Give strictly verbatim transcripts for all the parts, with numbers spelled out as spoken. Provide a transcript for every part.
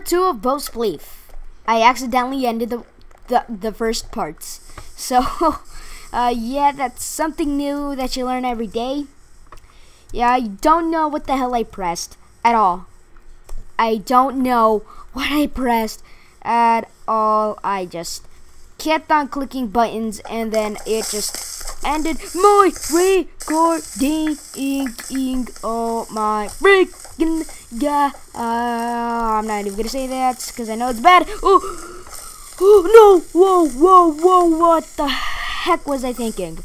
Two of Bo's Belief. I accidentally ended the the, the first parts. So, uh, yeah, that's something new that you learn every day. Yeah, I don't know what the hell I pressed at all. I don't know what I pressed at all. I just kept on clicking buttons and then it just ended my recording. Oh my freaking god. Uh, I'm not even gonna say that because I know it's bad. Oh, oh no. Whoa, whoa, whoa. What the heck was I thinking?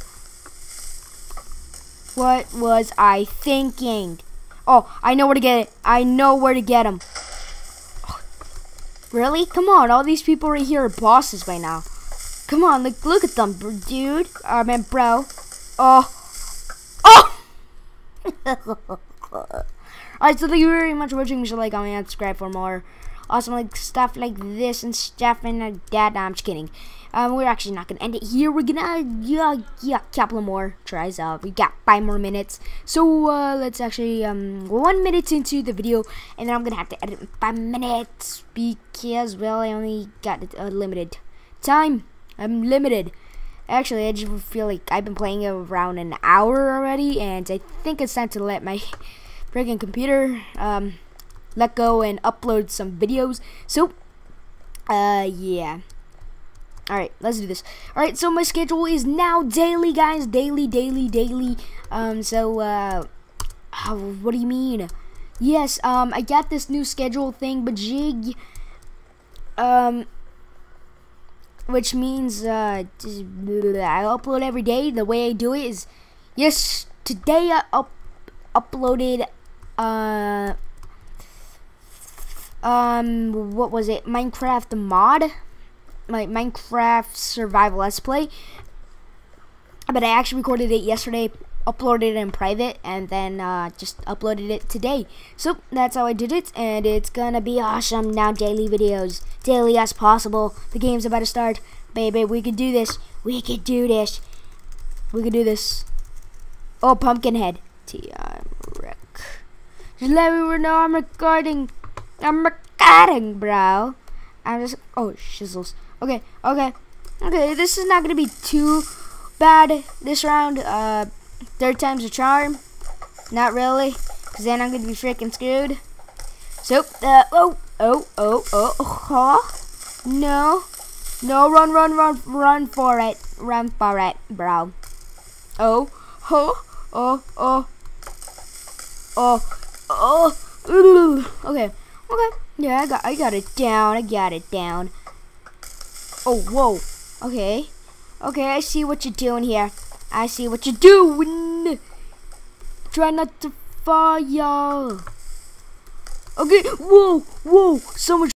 What was I thinking? Oh, I know where to get it. I know where to get him. Really? Come on, all these people right here are bosses by now. Come on, look, look at them, dude. I mean, bro. Oh. Oh! Alright, so thank you very much for watching. Make sure to like, comment, and subscribe for more awesome like stuff like this and stuff and like that. Nah, I'm just kidding. Um, we're actually not gonna end it here. We're gonna yeah yeah couple more tries. Uh, we got five more minutes. So uh, let's actually um we're one minute into the video, and then I'm gonna have to edit in five minutes because well I only got a uh, limited time. I'm limited. Actually, I just feel like I've been playing around an hour already, and I think it's time to let my friggin' computer um let go and upload some videos. So uh yeah. Alright, let's do this. Alright, so my schedule is now daily, guys. Daily, daily, daily. Um, so, uh, oh, what do you mean? Yes, um, I got this new schedule thing, but jig, um, which means, uh, just, I upload every day. The way I do it is, yes, today I up uploaded, uh, um, what was it? Minecraft mod? My Minecraft survival let's play, but I actually recorded it yesterday, uploaded it in private, and then uh, just uploaded it today. So that's how I did it, and it's gonna be awesome now. Daily videos, daily as possible. The game's about to start, baby. We could do this. We could do this. We could do this. Oh, Pumpkinhead. T I'm Rick. Just let me know I'm recording. I'm recording, bro. I'm just oh shizzles. Okay, okay, okay, this is not gonna be too bad this round. Uh, third time's a charm. Not really, because then I'm gonna be freaking screwed. So, uh, oh, oh, oh, oh, oh, no, no, run, run, run, run for it, run for it, bro. Oh, oh, oh, oh, oh, oh, ooh. Okay, okay, yeah, I got, I got it down, I got it down. Oh, whoa. Okay. Okay, I see what you're doing here. I see what you're doing. Try not to fall, y'all. Okay. Whoa, whoa. So much.